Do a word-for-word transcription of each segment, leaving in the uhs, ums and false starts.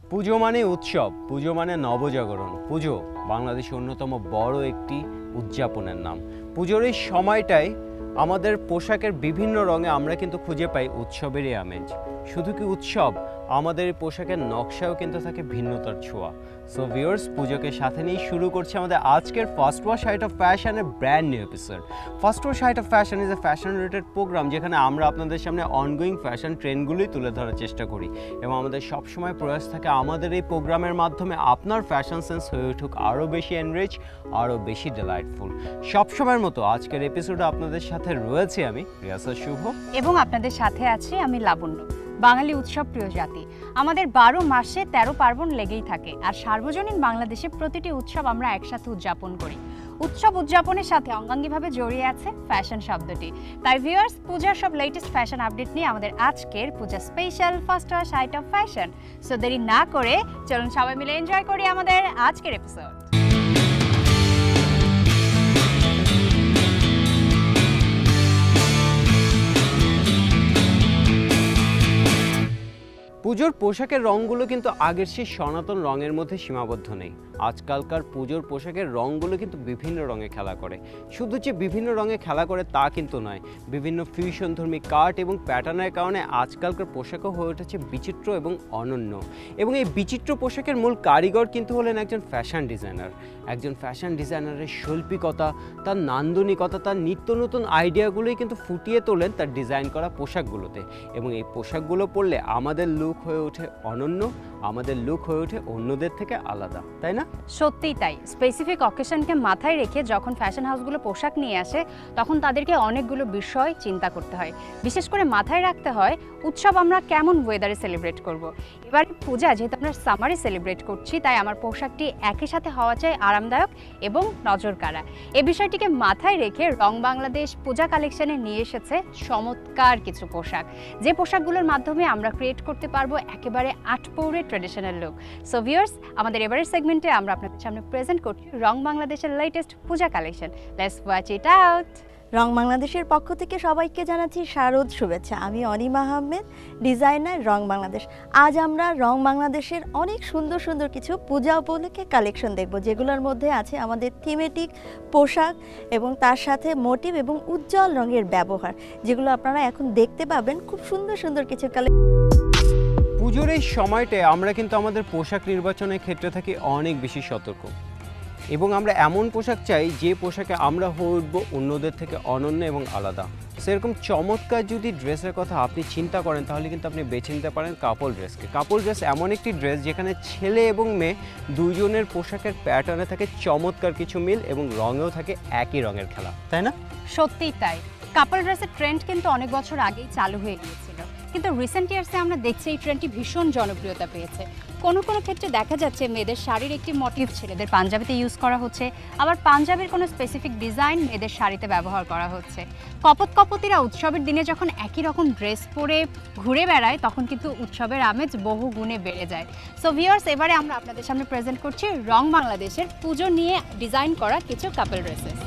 পুজো মানে উৎসব, পুজো মানে নবজাগরণ। পুজো বাংলাদেশের অন্যতম বড় একটি উদযাপনের নাম। পুজোর এই সময়টায় আমাদের পোশাকের বিভিন্ন রঙে আমরা কিন্তু খুঁজে পাই উৎসবেরই আমেজ। শুধু কি উৎসব, আমাদের এই পোশাকের নকশাও কিন্তু থাকে ভিন্নতার ছোঁয়া। সো ভিউয়ার্স, পুজোকে সাথে নিয়ে শুরু করছে আমাদের আজকের ফার্স্ট ওয়াশ হাইট অফ ফ্যাশনের brand new episode. First wash height of fashion is a fashion related program, যেখানে আমরা আপনাদের সামনে অনগোয়িং ফ্যাশন ট্রেন্ডগুলোই তুলে ধরার চেষ্টা করি এবং আমাদের সবসময় প্রয়াস থাকে আমাদের এই প্রোগ্রামের মাধ্যমে আপনার ফ্যাশন সেন্স হয়ে উঠুক আরও বেশি এনরিচ, আরও বেশি ডিলাইটফুল। সবসময়ের মতো আজকের এপিসোডে আপনাদের সাথে রয়েছে আমি রিয়াসা শুভ এবং আপনাদের সাথে আছি আমি লাবণ্য। বাঙালি উৎসব প্রিয় জাতি, আমাদের বারো মাসে তেরো পার্বণ লেগেই থাকে, আর সার্বজনীন বাংলাদেশে প্রতিটি উৎসব আমরা একসাথে উদযাপন করি। উৎসব উদযাপনের সাথে অঙ্গাঙ্গিভাবে জড়িয়ে আছে ফ্যাশন শব্দটি। তাই ভিউয়ার্স, পূজার সব লেটেস্ট ফ্যাশন আপডেট নিয়ে আমাদের আজকের Puja special first wash height of fashion. So দেরি না করে চলুন সবাই মিলে এনজয় করি আমাদের আজকের এপিসোড। পুজোর পোশাকের রঙগুলো কিন্তু আগের সেই সনাতন রঙের মধ্যে সীমাবদ্ধ নেই। আজকালকার পুজোর পোশাকের রঙগুলো কিন্তু বিভিন্ন রঙে খেলা করে। শুধু যে বিভিন্ন রঙে খেলা করে তা কিন্তু নয়, বিভিন্ন ফিউশনধর্মী কাট এবং প্যাটার্নের কারণে আজকালকার পোশাকও হয়ে উঠেছে বিচিত্র এবং অনন্য। এবং এই বিচিত্র পোশাকের মূল কারিগর কিন্তু হলেন একজন ফ্যাশন ডিজাইনার। একজন ফ্যাশন ডিজাইনারের শৈল্পিকতা, তার নান্দনিকতা, তার নিত্য নতুন আইডিয়াগুলোই কিন্তু ফুটিয়ে তোলেন তার ডিজাইন করা পোশাকগুলোতে। এবং এই পোশাকগুলো পরলে আমাদের লুক হয়ে ওঠে অনন্য, আমাদের লুক হয়ে ওঠে অন্যদের থেকে আলাদা, তাই না? সত্যিই তাই। স্পেসিফিক অকেশনকে মাথায় রেখে যখন ফ্যাশন হাউসগুলো পোশাক নিয়ে আসে, তখন তাদেরকে অনেকগুলো বিষয় চিন্তা করতে হয়। বিশেষ করে মাথায় রাখতে হয় উৎসব আমরা কেমন ওয়েদারে সেলিব্রেট করব। এবার পূজা যেহেতু আমরা সামারে সেলিব্রেট করছি, তাই আমার পোশাকটি একই সাথে হওয়া চাই আরামদায়ক এবং নজর কাড়া। এই বিষয়টিকে মাথায় রেখে রং বাংলাদেশ পূজা কালেকশনে নিয়ে এসেছে চমৎকার কিছু পোশাক, যে পোশাকগুলোর মাধ্যমে আমরা ক্রিয়েট করতে পারবো একেবারে আটপৌরে ট্রেডিশনাল লুক। সো ভিউয়ার্স, আমাদের এবারের সেগমেন্টে আমরা আপনাদের সামনে প্রেজেন্ট করছি রং বাংলাদেশের latest Puja collection. Let's watch it out. Rang বাংলাদেশের পক্ষ থেকে সবাইকে জানাচ্ছি শারদ শুভেচ্ছা। আমি অনিমা আহমেদ, ডিজাইনার রং বাংলাদেশ। আজ আমরা রং বাংলাদেশের অনেক সুন্দর সুন্দর কিছু পূজা উপলক্ষে কালেকশন দেখব, যেগুলোর মধ্যে আছে আমাদের থিমেটিক পোশাক এবং তার সাথে মোটিভ এবং উজ্জ্বল রঙের ব্যবহার, যেগুলো আপনারা এখন দেখতে পাবেন। খুব সুন্দর সুন্দর কিছু কালেকশন। পুজোর এই সময়টায় আমরা কিন্তু আমাদের পোশাক নির্বাচনের ক্ষেত্রে থাকি অনেক বেশি সতর্ক, এবং আমরা এমন পোশাক চাই যে পোশাকে আমরা হয়ে উঠবো অন্যদের থেকে অনন্য এবং আলাদা। সেরকম চমৎকার যদি ড্রেসের কথা আপনি চিন্তা করেন, তাহলে কিন্তু আপনি বেছে নিতে পারেন কাপল ড্রেসকে। কাপল ড্রেস এমন একটি ড্রেস যেখানে ছেলে এবং মেয়ে দুইজনের পোশাকের প্যাটার্নে থাকে চমৎকার কিছু মিল এবং রঙেও থাকে একই রঙের খেলা, তাই না? সত্যিই তাই। কাপল ড্রেসের ট্রেন্ড কিন্তু অনেক বছর আগেই চালু হয়ে গিয়েছিল, কিন্তু রিসেন্ট ইয়ার্সে আমরা দেখছি এই ট্রেন্ডটি ভীষণ জনপ্রিয়তা পেয়েছে। কোনো কোনো ক্ষেত্রে দেখা যাচ্ছে মেয়েদের শাড়ির একটি মোটিভ ছেলেদের পাঞ্জাবিতে ইউজ করা হচ্ছে, আবার পাঞ্জাবির কোনো স্পেসিফিক ডিজাইন মেয়েদের শাড়িতে ব্যবহার করা হচ্ছে। কপত কপতিরা উৎসবের দিনে যখন একই রকম ড্রেস পরে ঘুরে বেড়ায়, তখন কিন্তু উৎসবের আমেজ বহু গুণে বেড়ে যায়। সো ভিউয়ার্স, এবারে আমরা আপনাদের সামনে প্রেজেন্ট করছি রং বাংলাদেশের পুজো নিয়ে ডিজাইন করা কিছু কাপল ড্রেসেস।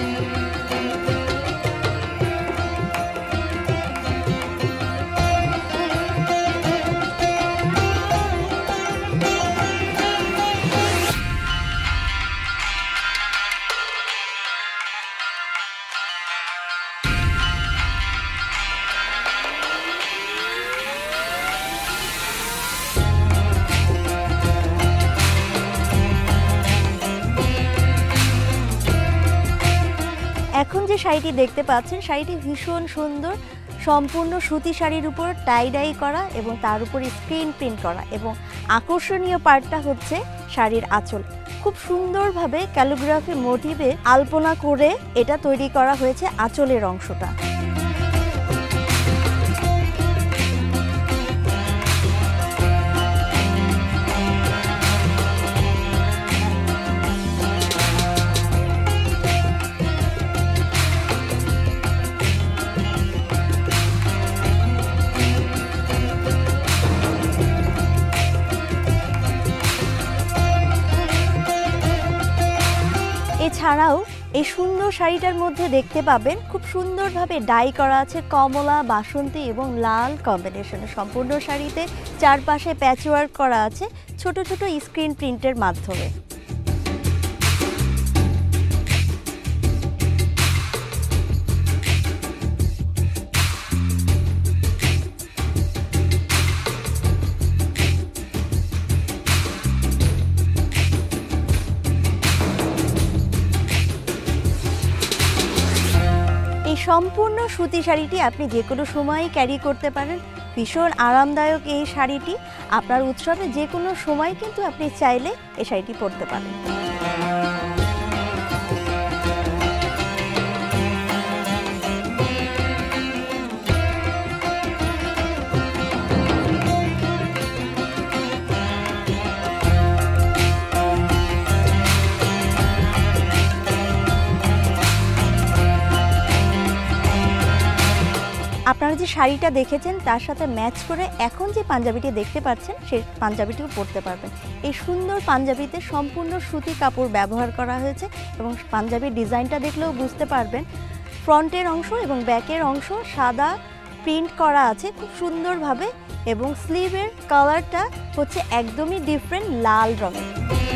এখন যে শাড়িটি দেখতে পাচ্ছেন, শাড়িটি ভীষণ সুন্দর, সম্পূর্ণ সুতি শাড়ির উপর টাই ডাই করা এবং তার উপরে স্ক্রিন প্রিন্ট করা, এবং আকর্ষণীয় পার্টটা হচ্ছে শাড়ির আঁচল। খুব সুন্দরভাবে ক্যালিগ্রাফি মোটিভে আলপনা করে এটা তৈরি করা হয়েছে আঁচলের অংশটা। এছাড়াও এই সুন্দর শাড়িটার মধ্যে দেখতে পাবেন খুব সুন্দরভাবে ডাই করা আছে কমলা, বাসন্তী এবং লাল কম্বিনেশনে। সম্পূর্ণ শাড়িতে চারপাশে প্যাচওয়ার্ক করা আছে ছোট ছোট স্ক্রিন প্রিন্টের মাধ্যমে। সম্পূর্ণ সুতি শাড়িটি আপনি যে কোনো সময়ই ক্যারি করতে পারেন। ভীষণ আরামদায়ক এই শাড়িটি। আপনার উৎসবে যে কোনো সময় কিন্তু আপনি চাইলে এই শাড়িটি পরতে পারেন। আপনারা যে শাড়িটা দেখেছেন তার সাথে ম্যাচ করে এখন যে পাঞ্জাবিটি দেখতে পাচ্ছেন সেই পাঞ্জাবিটিও পরতে পারবেন। এই সুন্দর পাঞ্জাবিতে সম্পূর্ণ সুতি কাপড় ব্যবহার করা হয়েছে এবং পাঞ্জাবির ডিজাইনটা দেখলেও বুঝতে পারবেন ফ্রন্টের অংশ এবং ব্যাকের অংশ সাদা প্রিন্ট করা আছে খুব সুন্দরভাবে এবং স্লিভের কালারটা হচ্ছে একদমই ডিফারেন্ট লাল রঙের।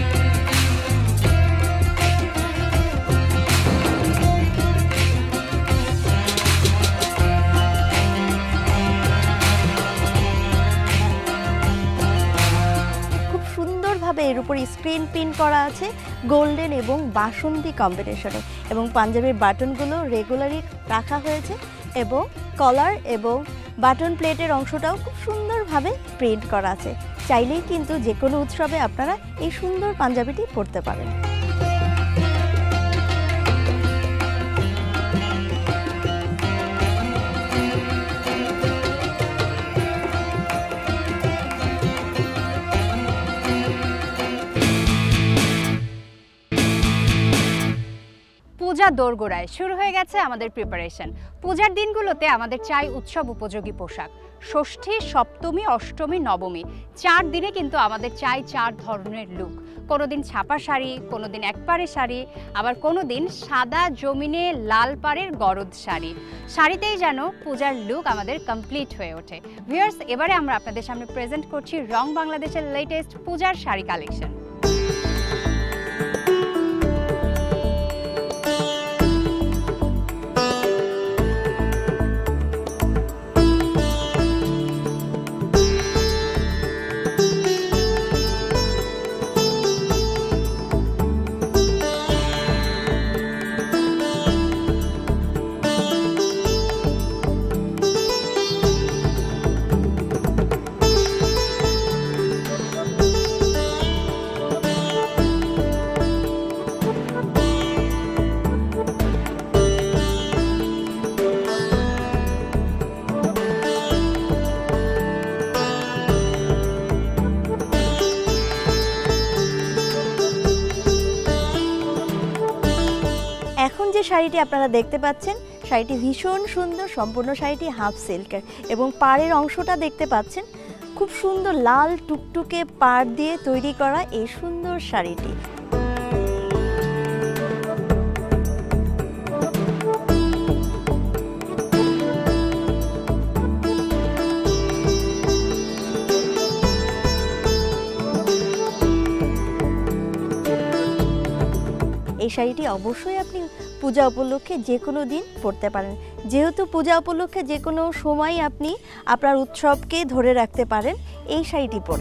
এর উপর স্ক্রিন প্রিন্ট করা আছে গোল্ডেন এবং বাসন্তী কম্বিনেশনে এবং পাঞ্জাবির বাটনগুলো রেগুলারই রাখা হয়েছে এবং কলার এবং বাটন প্লেটের অংশটাও খুব সুন্দরভাবে প্রিন্ট করা আছে। চাইলেই কিন্তু যে কোনো উৎসবে আপনারা এই সুন্দর পাঞ্জাবিটি পরতে পারেন। পূজা দোরগোড়ায় শুরু হয়ে গেছে আমাদের প্রিপারেশন। পূজার দিনগুলোতে আমাদের চাই উৎসব উপযোগী পোশাক। ষষ্ঠী, সপ্তমী, অষ্টমী, নবমী চার দিনে কিন্তু আমাদের চাই চার ধরনের লুক। কোনো দিন ছাপা শাড়ি, কোনো দিন একপাড়ে শাড়ি, আবার কোনো দিন সাদা জমিনে লাল পাড়ের গরদ শাড়ি। শাড়িতেই যেন পূজার লুক আমাদের কমপ্লিট হয়ে ওঠে। ভিউয়ার্স, এবারে আমরা আপনাদের সামনে প্রেজেন্ট করছি রং বাংলাদেশের লেটেস্ট পূজার শাড়ি কালেকশন। এখন যে শাড়িটি আপনারা দেখতে পাচ্ছেন শাড়িটি ভীষণ সুন্দর। সম্পূর্ণ শাড়িটি হাফ সিল্কের এবং পাড়ের অংশটা দেখতে পাচ্ছেন খুব সুন্দর লাল টুকটুকে পাড় দিয়ে তৈরি করা এই সুন্দর শাড়িটি। এই শাড়িটি অবশ্যই আপনি পূজা উপলক্ষে যে কোনো দিন পরতে পারেন। যেহেতু পূজা উপলক্ষে যে কোনো সময় আপনি আপনার উৎসবকে ধরে রাখতে পারেন এই শাড়িটি পরে।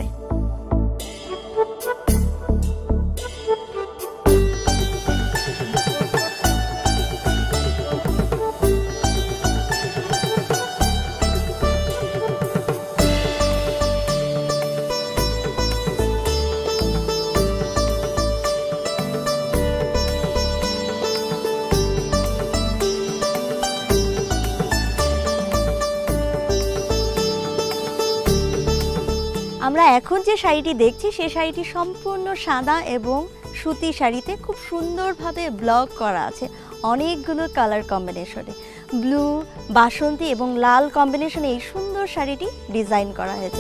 আমরা এখন যে শাড়িটি দেখছি সেই শাড়িটি সম্পূর্ণ সাদা এবং সুতি শাড়িতে খুব সুন্দরভাবে ব্লক করা আছে অনেকগুলো কালার কম্বিনেশনে। ব্লু, বাসন্তী এবং লাল কম্বিনেশনে এই সুন্দর শাড়িটি ডিজাইন করা হয়েছে।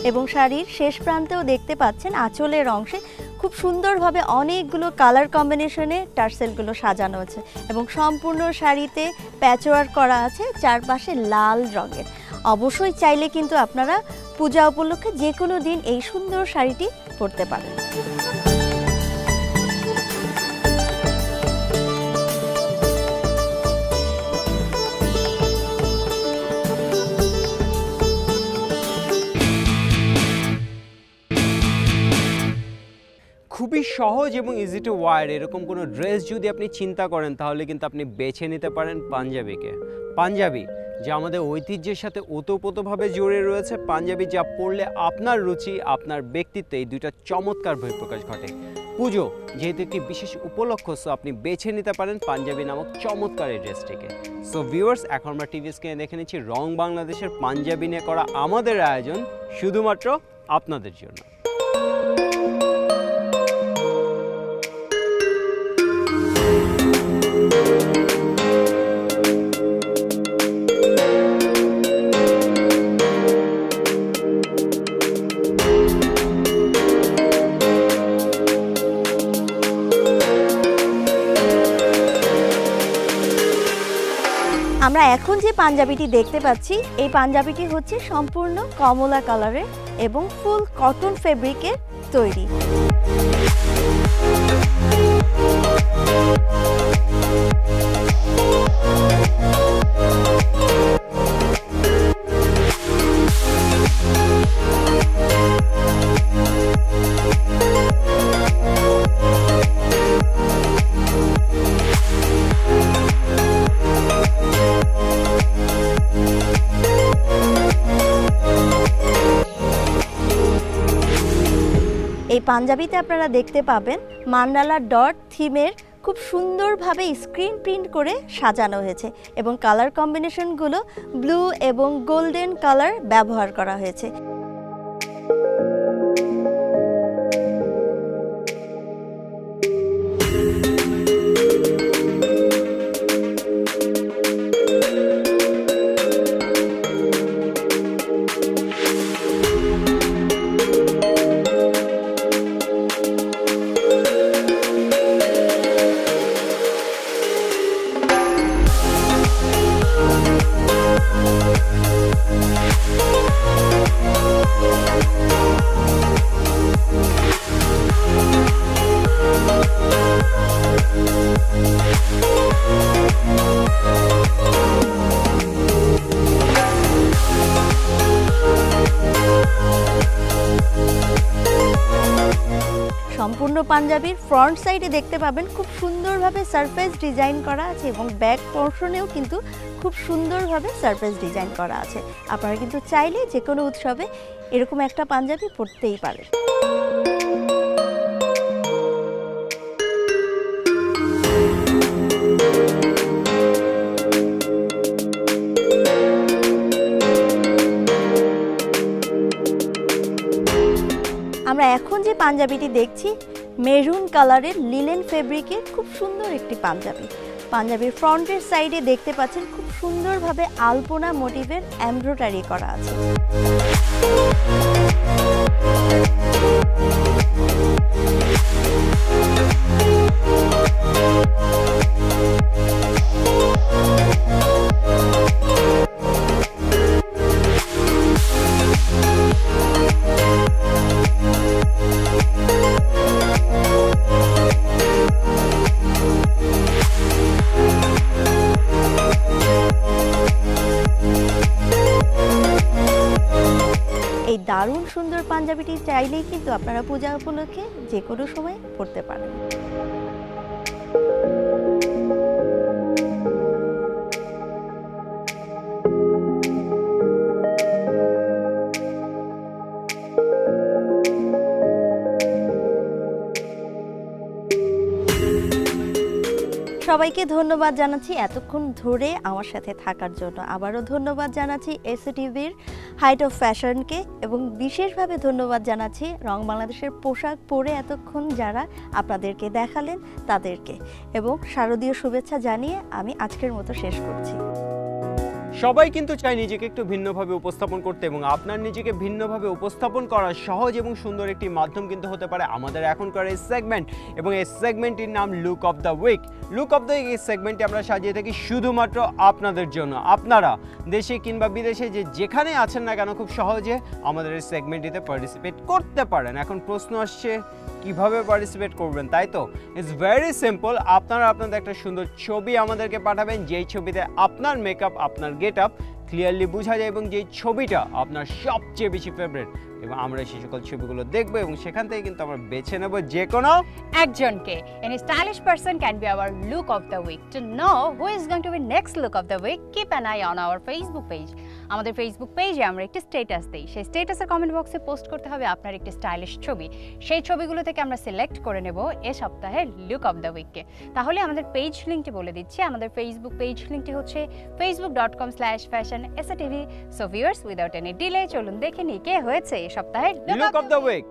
এবং শাড়ির শেষ প্রান্তেও দেখতে পাচ্ছেন আঁচলের অংশে খুব সুন্দরভাবে অনেকগুলো কালার কম্বিনেশনে টার্সেলগুলো সাজানো আছে এবং সম্পূর্ণ শাড়িতে প্যাচওয়ার্ক করা আছে চারপাশে লাল রঙের। অবশ্যই চাইলে কিন্তু আপনারা পূজা উপলক্ষে যে কোনো দিন এই সুন্দর শাড়িটি পরতে পারেন। খুবই সহজ এবং ইজি টু ওয়্যার এরকম কোনো ড্রেস যদি আপনি চিন্তা করেন তাহলে কিন্তু আপনি বেছে নিতে পারেন পাঞ্জাবিকে। পাঞ্জাবি যা আমাদের ঐতিহ্যের সাথে ওতপ্রোতভাবে জড়ে রয়েছে, পাঞ্জাবি যা পরলে আপনার রুচি আপনার ব্যক্তিত্বে এই দুইটা চমৎকার বহিঃপ্রকাশ ঘটে। পুজো যেহেতু একটি বিশেষ উপলক্ষ, সো আপনি বেছে নিতে পারেন পাঞ্জাবি নামক চমৎকার এই ড্রেসটিকে। সো ভিউয়ার্স, এখন আমরা টিভি স্ক্রিনে দেখে নিচ্ছি রং বাংলাদেশের পাঞ্জাবি নিয়ে করা আমাদের আয়োজন শুধুমাত্র আপনাদের জন্য। আমরা এখন যে পাঞ্জাবিটি দেখতে পাচ্ছি এই পাঞ্জাবিটি হচ্ছে সম্পূর্ণ কমলা কালারের এবং ফুল কটন ফেব্রিকের তৈরি। এই পাঞ্জাবিতে আপনারা দেখতে পাবেন মান্ডালা ডট থিমের খুব সুন্দরভাবে স্ক্রিন প্রিন্ট করে সাজানো হয়েছে এবং কালার কম্বিনেশনগুলো ব্লু এবং গোল্ডেন কালার ব্যবহার করা হয়েছে। সম্পূর্ণ পাঞ্জাবির ফ্রন্ট সাইডে দেখতে পাবেন খুব সুন্দরভাবে সারফেস ডিজাইন করা আছে এবং ব্যাক পোর্শনেও কিন্তু খুব সুন্দরভাবে সারফেস ডিজাইন করা আছে। আপনারা কিন্তু চাইলে যে কোনো উৎসবে এরকম একটা পাঞ্জাবি পরতেই পারেন। আমরা এখন যে পাঞ্জাবিটি দেখছি মেরুন কালারের লিনেন ফেব্রিকের খুব সুন্দর একটি পাঞ্জাবি। পাঞ্জাবির ফ্রন্টের সাইডে দেখতে পাচ্ছেন খুব সুন্দরভাবে আলপনা মোটিভের এমব্রয়ডারি করা আছে। এই দারুণ সুন্দর পাঞ্জাবিটি চাইলেই কিন্তু আপনারা পূজা উপলক্ষে যে কোনো সময় পরতে পারেন। সবাইকে ধন্যবাদ জানাচ্ছি এতক্ষণ ধরে আমার সাথে থাকার জন্য। আবারও ধন্যবাদ জানাচ্ছি এসএ টিভির হাইট অফ ফ্যাশনকে এবং বিশেষভাবে ধন্যবাদ জানাচ্ছি রং বাংলাদেশের পোশাক পরে এতক্ষণ যারা আপনাদেরকে দেখালেন তাদেরকে, এবং শারদীয় শুভেচ্ছা জানিয়ে আমি আজকের মতো শেষ করছি। সবাই কিন্তু চায় নিজেকে একটু ভিন্নভাবে উপস্থাপন করতে, এবং আপনার নিজেকে ভিন্নভাবে উপস্থাপন করার সহজ এবং সুন্দর একটি মাধ্যম কিন্তু হতে পারে আমাদের এখনকার এই সেগমেন্ট, এবং এই সেগমেন্টটির নাম look of the week. Look of the week এই সেগমেন্টটি আমরা সাজিয়ে থাকি শুধুমাত্র আপনাদের জন্য। আপনারা দেশে কিংবা বিদেশে যে যেখানে আছেন না কেন খুব সহজে আমাদের এই সেগমেন্টটিতে পার্টিসিপেট করতে পারেন। এখন প্রশ্ন আসছে কিভাবে পার্টিসিপেট করবেন, তাই তো? It's very simple. আপনারা আপনাদের একটা সুন্দর ছবি আমাদেরকে পাঠাবেন, যেই ছবিতে আপনার মেকআপ, আপনার গেট আপ ক্লিয়ারলি বোঝা যায়, এবং যেই ছবিটা আপনার সবচেয়ে বেশি ফেভারিট, এবং আমরা সেই সকল ছবিগুলো দেখবো এবং সেখান থেকে কিন্তু আমরা বেছে নেব যে কোনো একজনকে। Any stylish person can be our look of the week. To know who is going to be next look of the week, keep an eye on our Facebook page. আমাদের ফেসবুক পেজে আমরা একটি স্ট্যাটাস দেই, সেই স্ট্যাটাসের comment বক্সে post করতে হবে আপনার একটি স্টাইলিশ ছবি। সেই ছবিগুলো থেকে আমরা সিলেক্ট করে নেব এ সপ্তাহের লুক অফ দ্য উইককে। তাহলে আমাদের পেজ লিঙ্কটি বলে দিচ্ছি। আমাদের ফেসবুক পেজ লিঙ্কটি হচ্ছে Facebook dot com slash fashion S A TV. So viewers, without any delay চলুন দেখে নিই কে হয়েছে এই সপ্তাহের look of the week.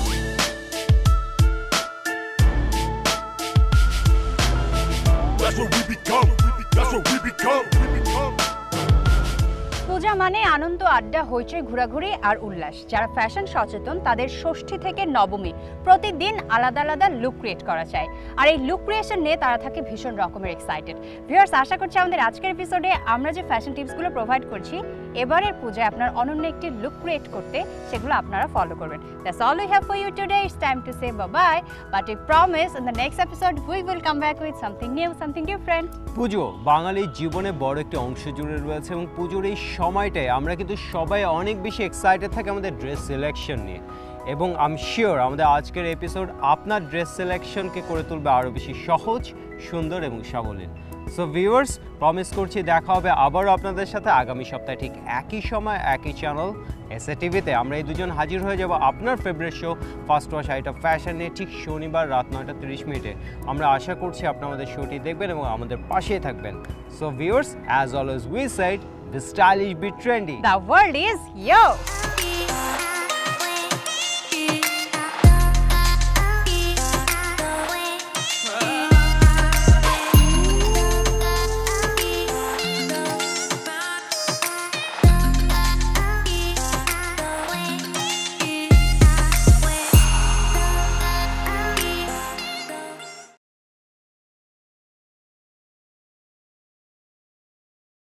That's what we become. That's what we become. We become. Puja মানে আনন্দ, আড্ডা, হইচই, ঘোরাঘুরি আর উল্লাস। যারা ফ্যাশন সচেতন তাদের ষষ্ঠী থেকে নবমী প্রতিদিন আলাদা আলাদা লুক ক্রিয়েট করা চায়, আর এই লুক ক্রিয়েশন নিয়ে তারা থাকে ভীষণ রকমের এক্সাইটেড। ভিউয়ার্স, আশা করছি আমাদের আজকের এপিসোডে আমরা যে ফ্যাশন টিপসগুলো প্রোভাইড করছি এবারের পূজায় আপনার অনন্য একটি লুক ক্রিয়েট করতে সেগুলো আপনারা ফলো করবেন। That's all we have for you today. It's time to say bye-bye, but we promise in the next episode we will come back with something new, something different. পুজো বাঙালির জীবনে বড় একটি অংশ জুড়ে রয়েছে, এবং পুজোর এই সময়টায় আমরা কিন্তু সবাই অনেক বেশি এক্সাইটেড থাকি আমাদের ড্রেস সিলেকশন নিয়ে, এবং আই এম শিওর আমাদের আজকের এপিসোড আপনার ড্রেস সিলেকশনকে করে তুলবে আরও বেশি সহজ, সুন্দর এবং সাবলীল। সো ভিউয়ার্স, প্রমিস করছি দেখা হবে আবারও আপনাদের সাথে আগামী সপ্তাহে ঠিক একই সময় একই চ্যানেল এস এ টিভিতে। আমরা এই দুজন হাজির হয়ে যাব আপনার favourite show first wash height of fashion নিয়ে ঠিক শনিবার রাত নয়টা তিরিশ মিনিটে। আমরা আশা করছি আপনারা আমাদের শোটি দেখবেন এবং আমাদের পাশেই থাকবেন। So viewers, as always we said, be stylish, be trendy. The world is yours.